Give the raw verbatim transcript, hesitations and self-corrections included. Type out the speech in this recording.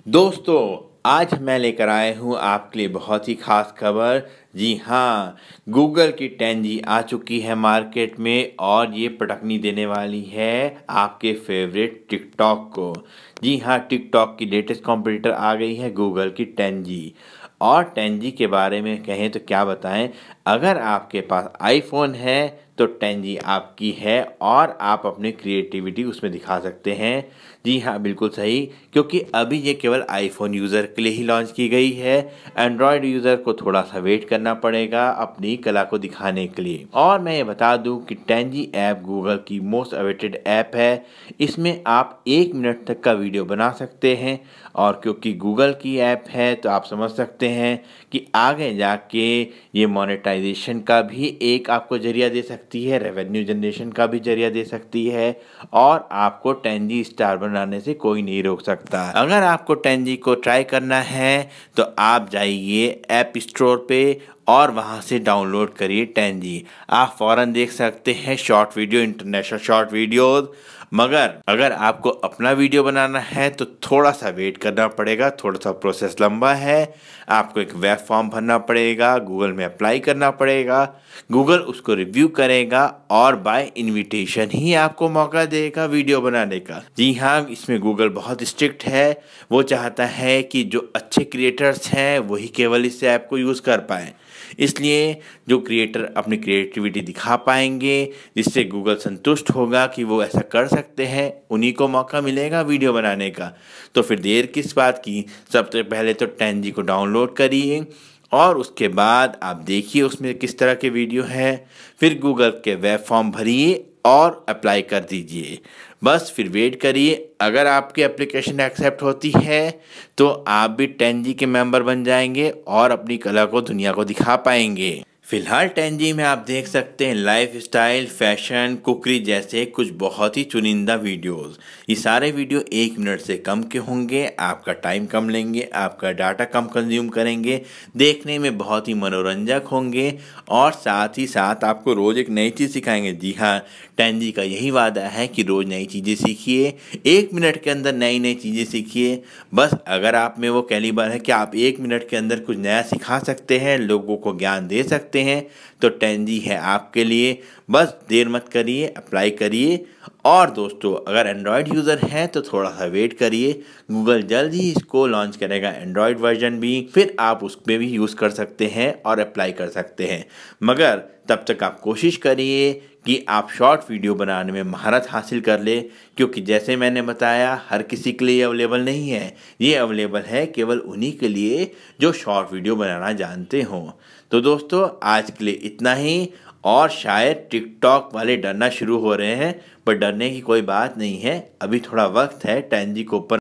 दोस्तों, आज मैं लेकर आया हूँ आपके लिए बहुत ही ख़ास खबर। जी हाँ, गूगल की टेन जी आ चुकी है मार्केट में और ये पटकनी देने वाली है आपके फेवरेट टिकटॉक को। जी हाँ, टिकटॉक की लेटेस्ट कॉम्पिटिटर आ गई है गूगल की टेन जी। और टेन जी के बारे में कहें तो क्या बताएं, अगर आपके पास आईफोन है तो टेन जी आपकी है और आप अपनी क्रिएटिविटी उसमें दिखा सकते हैं। जी हाँ, बिल्कुल सही, क्योंकि अभी ये केवल आईफोन यूज़र के लिए ही लॉन्च की गई है। एंड्रॉयड यूज़र को थोड़ा सा वेट करना पड़ेगा अपनी कला को दिखाने के लिए। और मैं ये बता दूं कि टेन जी ऐप गूगल की मोस्ट अवेटेड ऐप है। इसमें आप एक मिनट तक का वीडियो बना सकते हैं और क्योंकि गूगल की ऐप है तो आप समझ सकते हैं कि आगे जाके ये मोनेटाइजेशन का भी एक आपको जरिया दे सकती है, रेवेन्यू जनरेशन का भी जरिया दे सकती है और आपको टेन जी स्टार बनाने से कोई नहीं रोक सकता। अगर आपको टेन जी को ट्राई करना है तो आप जाइए ऐप स्टोर पे और वहाँ से डाउनलोड करिए टेन जी। आप फ़ौरन देख सकते हैं short video, international short videos. मगर अगर आपको अपना वीडियो बनाना है तो थोड़ा सा वेट करना पड़ेगा, थोड़ा सा प्रोसेस लंबा है। आपको एक वेब फॉर्म भरना पड़ेगा, गूगल में अप्लाई करना पड़ेगा, गूगल उसको रिव्यू करेगा और बाय इनविटेशन ही आपको मौका देगा वीडियो बनाने का। जी हाँ, इसमें गूगल बहुत स्ट्रिक्ट है। वो चाहता है कि जो अच्छे क्रिएटर्स हैं वही केवल इस ऐप को यूज़ कर पाएँ। इसलिए जो क्रिएटर अपनी क्रिएटिविटी दिखा पाएंगे, जिससे गूगल संतुष्ट होगा कि वो ऐसा कर सकते हैं, उन्हीं को मौका मिलेगा वीडियो बनाने का। तो फिर देर किस बात की, सबसे पहले तो टेन जी को डाउनलोड करिए और उसके बाद आप देखिए उसमें किस तरह के वीडियो है। फिर गूगल के वेब फॉर्म भरिए और अप्लाई कर दीजिए। बस फिर वेट करिए। अगर आपकी एप्लीकेशन एक्सेप्ट होती है तो आप भी टेन जी के मेंबर बन जाएंगे और अपनी कला को दुनिया को दिखा पाएंगे। फिलहाल टेन जी में आप देख सकते हैं लाइफ स्टाइल, फैशन, कुकरी जैसे कुछ बहुत ही चुनिंदा वीडियोस। ये सारे वीडियो एक मिनट से कम के होंगे, आपका टाइम कम लेंगे, आपका डाटा कम कंज्यूम करेंगे, देखने में बहुत ही मनोरंजक होंगे और साथ ही साथ आपको रोज़ एक नई चीज़ सिखाएंगे। जी हाँ, टेन जी का यही वादा है कि रोज़ नई चीज़ें सीखिए, एक मिनट के अंदर नई नई चीज़ें सीखिए। बस अगर आप में वो कैलिबर है कि आप एक मिनट के अंदर कुछ नया सिखा सकते हैं, लोगों को ज्ञान दे सकते हैं, तो टेन जी है आपके लिए। बस देर मत करिए, अप्लाई करिए। और दोस्तों, अगर एंड्रॉयड यूज़र हैं तो थोड़ा सा वेट करिए, गूगल जल्द ही इसको लॉन्च करेगा एंड्रॉयड वर्जन भी, फिर आप उस पर भी यूज़ कर सकते हैं और अप्लाई कर सकते हैं। मगर तब तक आप कोशिश करिए कि आप शॉर्ट वीडियो बनाने में महारत हासिल कर ले, क्योंकि जैसे मैंने बताया हर किसी के लिए अवेलेबल नहीं है। ये अवेलेबल है केवल उन्हीं के लिए जो शॉर्ट वीडियो बनाना जानते हों। तो दोस्तों, आज के लिए इतना ही। और शायद टिकटॉक वाले डरना शुरू हो रहे हैं, पर डरने की कोई बात नहीं है। अभी थोड़ा वक्त है टेन जी को ऊपर